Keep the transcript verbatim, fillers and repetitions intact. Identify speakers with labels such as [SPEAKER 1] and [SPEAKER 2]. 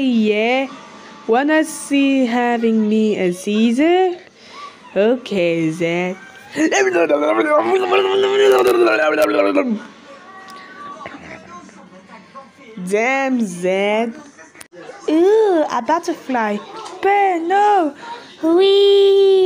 [SPEAKER 1] yeah. Wanna see having me a Caesar? Okay, Zed. Damn, Zed. Ooh, a butterfly. Bear, no. Whee!